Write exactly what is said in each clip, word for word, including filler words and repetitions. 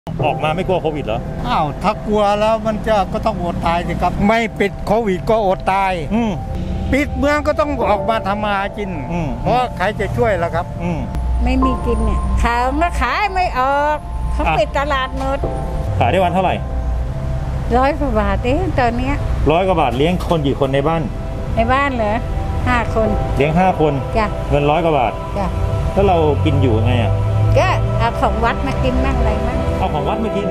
ออกมาไม่กลัวโควิดเหรออ้าวถ้ากลัวแล้วมันจะก็ต้องอดตายสิครับไม่ปิดโควิดก็อดตายอืมปิดเมืองก็ต้องออกมาทำมาหากินเพราะใครจะช่วยล่ะครับอืมไม่มีกินเนี่ยขายมาขายไม่ออกเขาปิดตลาดหมดขายได้วันเท่าไหร่ร้อยกว่าบาทเองตอนนี้ร้อยกว่าบาทเลี้ยงคนกี่คนในบ้านในบ้านเหรอห้าคนเลี้ยงห้าคนจ้ะเงินร้อยกว่าบาทจ้ะแล้วเรากินอยู่ไงอ่ะก็เอาของวัดมากินมั่งอะไรมั่งเอาของวัดมากิน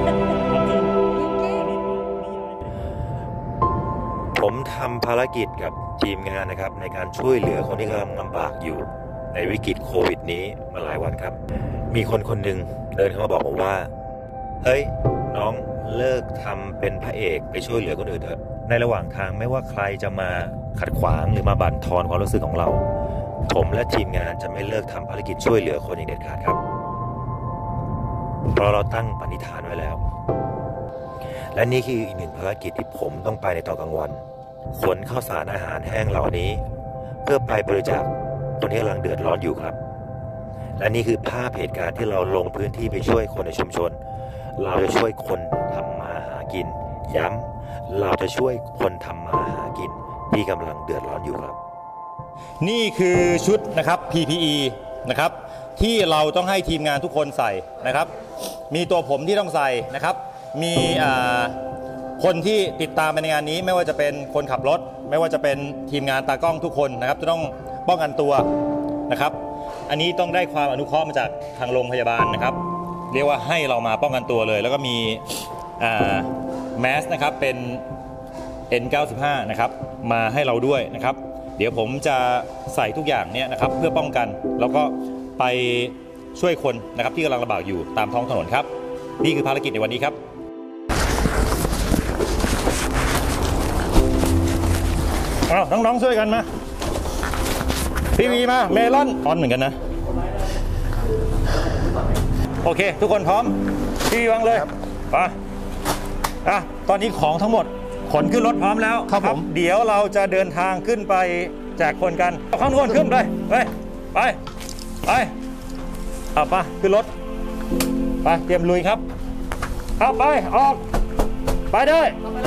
ผมทำภารกิจกับทีมงานนะครับในการช่วยเหลือคนที่กำลังลำบากอยู่ในวิกฤตโควิดนี้มาหลายวันครับมีคนคนหนึ่งเดินเข้ามาบอกผมว่าเฮ้ยน้องเลิกทำเป็นพระเอกไปช่วยเหลือคนอื่นเถอะในระหว่างทางไม่ว่าใครจะมาขัดขวางหรือมาบั่นทอนความรู้สึกของเราผมและทีมงานจะไม่เลิกทำภารกิจช่วยเหลือคนอย่างเด็ดขาดครับเพราะเราตั้งปณิธานไว้แล้วและนี่คืออีกหนึ่งภารกิจที่ผมต้องไปในตอนกลางวันขนข้าวสารอาหารแห้งเหล่านี้เพื่อไปบริจาคคนที่กำลังเดือดร้อนอยู่ครับและนี่คือภาพเหตุการณ์ที่เราลงพื้นที่ไปช่วยคนในชุมชนเราจะช่วยคนทำมาหากินย้ำเราจะช่วยคนทำมาหากินที่กำลังเดือดร้อนอยู่ครับนี่คือชุดนะครับ พี พี อี นะครับที่เราต้องให้ทีมงานทุกคนใส่นะครับมีตัวผมที่ต้องใส่นะครับมีคนที่ติดตามในงานนี้ไม่ว่าจะเป็นคนขับรถไม่ว่าจะเป็นทีมงานตากล้องทุกคนนะครับจะต้องป้องกันตัวนะครับอันนี้ต้องได้ความอนุเคราะห์มาจากทางโรงพยาบาลนะครับเรียกว่าให้เรามาป้องกันตัวเลยแล้วก็มีแมสนะครับเป็น เอ็น เก้าสิบห้า นะครับมาให้เราด้วยนะครับเดี๋ยวผมจะใส่ทุกอย่างเนี่ยนะครับเพื่อป้องกันแล้วก็ไปช่วยคนนะครับที่กำลังลำบากอยู่ตามท้องถนนครับนี่คือภารกิจในวันนี้ครับอ้าวน้องๆช่วยกันมาพี่วีมาเมลอนออนเหมือนกันนะโอเคทุกคนพร้อมพี่วีวางเลยไปอ่ะตอนนี้ของทั้งหมดขนขึ้นรถพร้อมแล้วครับผมเดี๋ยวเราจะเดินทางขึ้นไปแจกคนกันเอาข้างบนขึ้นไปไปไปไปเอาไปขึ้นรถไปเตรียมลุยครับเอาไปออกไปได้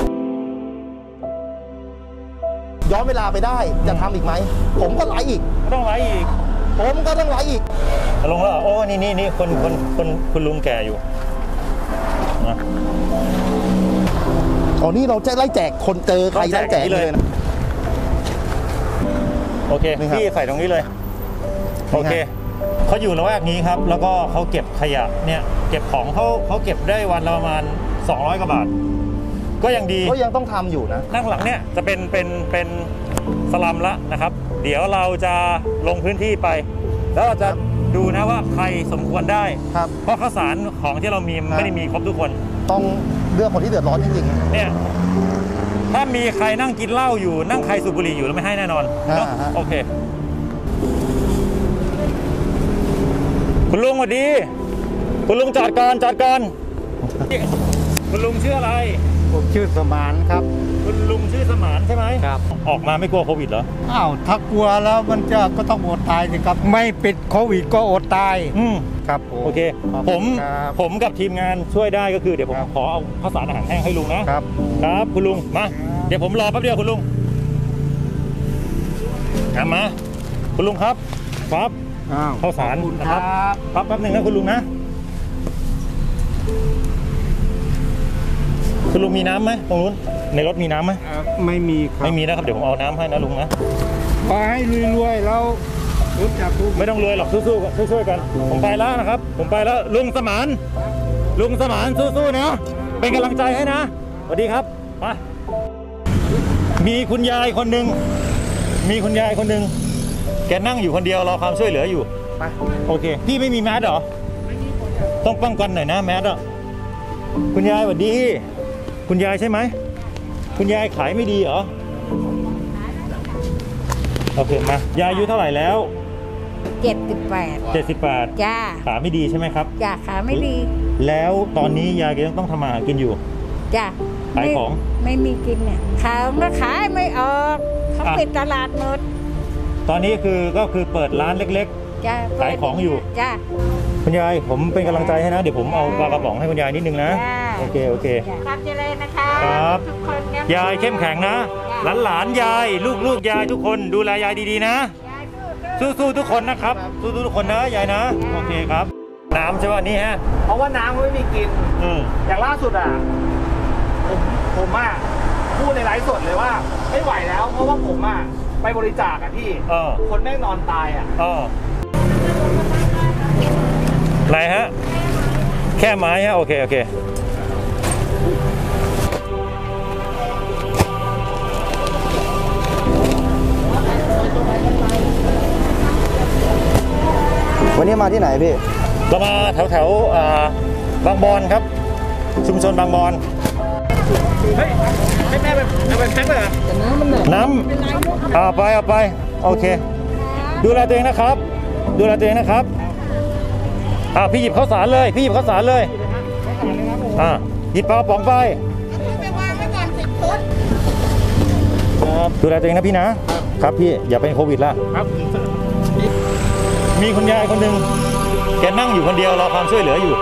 ย้อนเวลาไปได้จะทำอีกไหมผมก็ไลฟ์อีกต้องไลฟ์อีกผมก็ต้องไลฟ์อีกลงแล้วโอ้นี่นี่นี่คนคนคนคุณลุงแก่อยู่นะอ๋อนี่เราจะไล่แจกคนเจอใครไล่แจกเลยนะโอเคพี่ใส่ตรงนี้เลยโอเคเขาอยู่ละแวกนี้ครับแล้วก็เขาเก็บขยะเนี่ยเก็บของเขาเขาเก็บได้วันละประมาณสองร้อยกว่าบาทก็ยังดีก็ยังต้องทำอยู่นะนั่งหลังเนี่ยจะเป็นเป็นเป็นสลัมละนะครับเดี๋ยวเราจะลงพื้นที่ไปแล้วเราจะดูนะว่าใครสมควรได้ครับเพราะข้าวสารของที่เรามีไม่ได้มีครบทุกคนต้องเลือกคนที่เดือดร้อนจริงๆเนี่ยถ้ามีใครนั่งกินเหล้าอยู่นั่งใครสูบบุหรี่อยู่เราไม่ให้แน่นอนเนาะโอเคคุณลุงสวัสดีคุณลุงจอดก่อนจอดก่อนคุณลุงชื่ออะไรผมชื่อสมานครับคุณลุงชื่อสมานใช่ไหมครับออกมาไม่กลัวโควิดเหรออ้าวถ้ากลัวแล้วมันจะก็ต้องอดตายสิครับไม่ปิดโควิดก็อดตายอืมครับโอเคผมผมกับทีมงานช่วยได้ก็คือเดี๋ยวผมขอเอาข้าวสารอาหารแห้งให้ลุงนะครับครับคุณลุงมาเดี๋ยวผมรอแป๊บเดียวคุณลุงมาคุณลุงครับครับข้าวสารนะครับแป๊บแป๊บหนึ่งนะคุณลุงนะคุณลุงมีน้ำไหมตรงนู้นในรถมีน้ำไหมไม่มีครับไม่มีนะครับเดี๋ยวผมเอาน้ำให้นะลุงนะไปให้รวยๆแล้วรู้จักไม่ต้องรวยหรอกสู้ๆช่วยๆกันผมไปแล้วนะครับผมไปแล้วลุงสมานลุงสมานสู้ๆนะเป็นกำลังใจให้นะสวัสดีครับไปมีคุณยายคนหนึ่งมีคุณยายคนหนึ่งแกนั่งอยู่คนเดียวรอความช่วยเหลืออยู่ไปโอเคพี่ไม่มีแมสเหรอต้องป้องกันหน่อยนะแมสอ่ะคุณยายสวัสดีคุณยายใช่ไหมคุณยายขายไม่ดีเหรอโอเคมายายอายุเท่าไหร่แล้วเจ็ดสิบแปดเจ็ดสิบแปดจ้าขาไม่ดีใช่ไหมครับจ้าขาไม่ดีแล้วตอนนี้ยายยังต้องทำมาหากินอยู่จ้าขายของไม่มีกินเนี่ยขายมาขายไม่ออกเขาปิดตลาดหมดตอนนี้คือก็คือเปิดร้านเล็กๆขายของอยู่จ้าคุณยายผมเป็นกำลังใจให้นะเดี๋ยวผมเอาปลากระป๋องให้คุณยายนิดนึงนะจ้าโอเคโอเคความเจริญนะคะครับทุกคนนะยายเข้มแข็งนะหลานหลานๆยายลูกลูกๆยายทุกคนดูแลยายดีๆนะยายสู้สู้ๆทุกคนนะครับสู้ๆทุกคนนะยายนะโอเคครับน้ำใช่ป่ะนี่ฮะเพราะว่าน้ำก็ไม่มีกินอืมอย่างล่าสุดอ่ะ ผมผมอ่ะพูดในไลฟ์สดเลยว่าไม่ไหวแล้ว เพราะว่าผมอ่ะไปบริจาคอ่ะพี่เออคนแม่งนอนตายอ่ะเออไหนฮะแค่ไม้ฮะโอเคโอเควันนี้มาที่ไหนพี่เรามาแถวแถวๆอ่าบางบอนครับ ชุมชนบางบอนเฮ้ยให้แม่ไปเอาไปแพ็คเลยเหรอน้ำเอาไปเอาไปโอเค ดูแลตัวเองนะครับ ดูแลตัวเองนะครับอ่าพี่หยิบข้าวสารเลย พี่หยิบข้าวสารเลยอ่าหยิบปลากระป๋องไปครับดูแลตัวเองนะพี่นะครับพี่อย่าเป็นโควิดละครับมีคุณยายคนหนึ่งแกนั่งอยู่คนเดียวรอความช่วยเหลืออยู่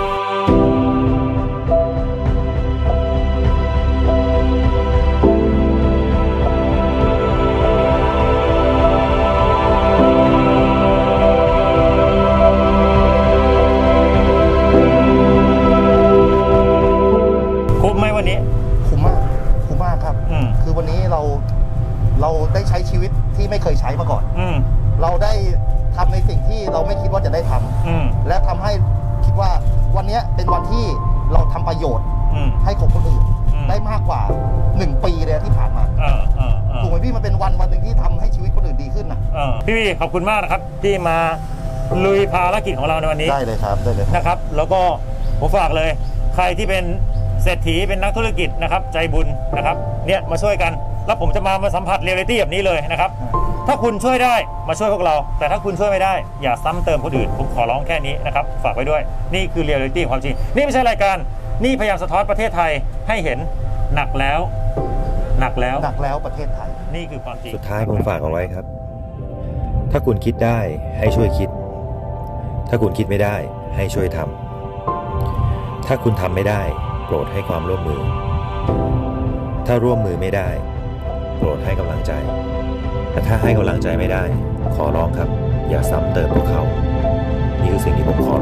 คุ้มไหมวันนี้คุ้มมากคุ้มมากครับอืมคือวันนี้เราเราได้ใช้ชีวิตที่ไม่เคยใช้มาก่อนอืมเราได้ทำในสิ่งที่เราไม่คิดว่าจะได้ทำอืมและทำให้คิดว่าวันนี้เป็นวันที่เราทำประโยชน์อืมให้กับคนอื่นอืมได้มากกว่าหนึ่งปีเลยที่ผ่านมาเออเออเออถูกไหมพี่มันเป็นวันวันหนึ่งที่ทำให้ชีวิตคนอื่นดีขึ้นนะเออพี่วีขอบคุณมากนะครับ ที่มาลุยภารกิจของเราในวันนี้ได้เลยครับได้เลยครับนะครับ แล้วก็ผมฝากเลย ใครที่เป็นเศรษฐีเป็นนักธุรกิจนะครับ ใจบุญนะครับเนี่ยมาช่วยกัน แล้วผมจะมามาสัมผัสเรียลลิตี้แบบนี้เลยนะครับ ถ้าคุณช่วยได้มาช่วยพวกเรา แต่ถ้าคุณช่วยไม่ได้อย่าซ้ำเติมคนอื่นผมขอร้องแค่นี้นะครับฝากไว้ด้วยนี่คือเรียลลิตี้ความจริงนี่ไม่ใช่รายการนี่พยายามสะท้อนประเทศไทยให้เห็นหนักแล้ว หนักแล้วหนักแล้วประเทศไทยนี่คือความจริงสุดท้ายผมฝากเอาไว้ครับ ถ้าคุณคิดได้ให้ช่วยคิด ถ้าคุณคิดไม่ได้ให้ช่วยทำถ้าคุณทำไม่ได้โปรดให้ความร่วมมือ ถ้าร่วมมือไม่ได้โปรดให้กำลังใจ แต่ถ้าให้กำลังใจไม่ได้ขอร้องครับ อย่าซ้ำเติมพวกเขา นี่คือสิ่งที่ผมขอ